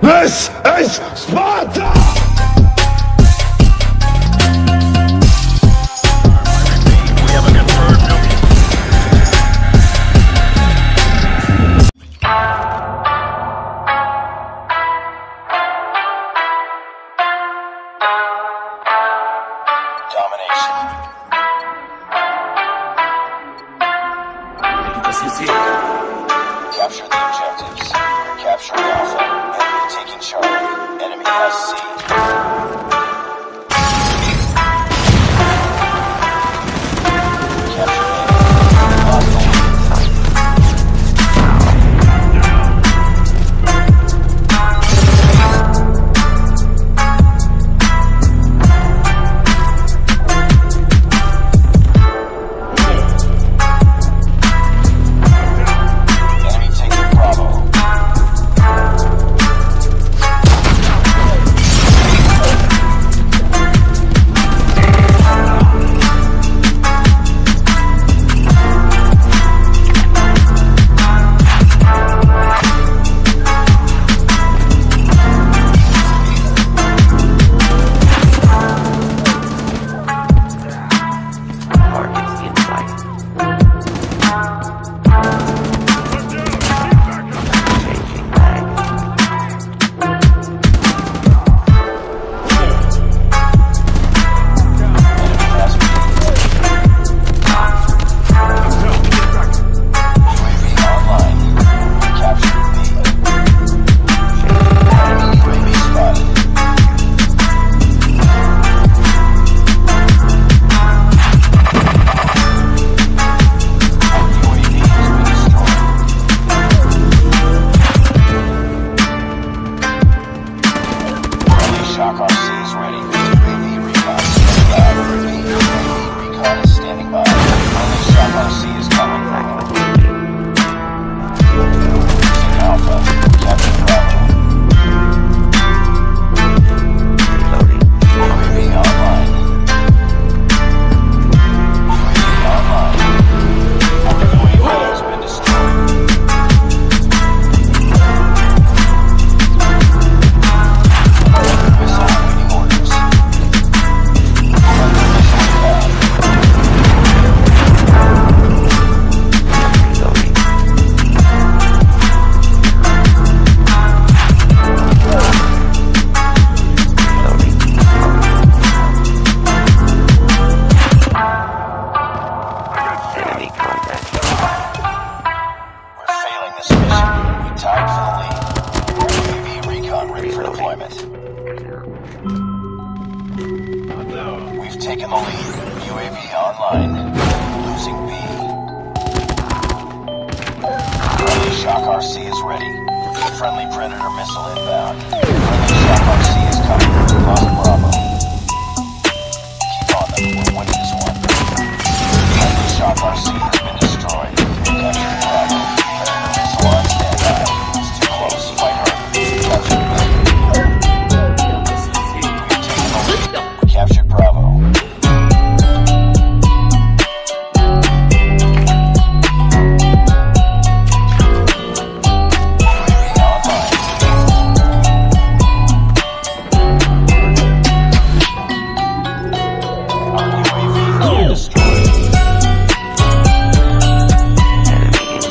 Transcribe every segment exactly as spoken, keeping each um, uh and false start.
This is Sparta! Capture the objectives. We're capturing Alpha. Enemy taking Charlie. Enemy has C. Hvk thirty is ready. U A V recon standing by. Repeat, U A V recon is standing by. Only Hvk thirty is coming. Losing Alpha. Capture Bravo. U A V online. U A V online. Our U A V has been destroyed. We've taken the lead. U A V online. Losing B. Friendly Hvk thirty is ready. Friendly Predator missile inbound. Friendly Hvk thirty is coming. Lost Bravo. Keep on them. We're winning this one. Friendly Hvk thirty has been destroyed. We're capturing Bravo. Predator missile on standby. It's too close. Fight harder. Capture B. Captured Bravo. Our U A V destroyed. Enemy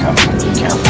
incoming. Be careful.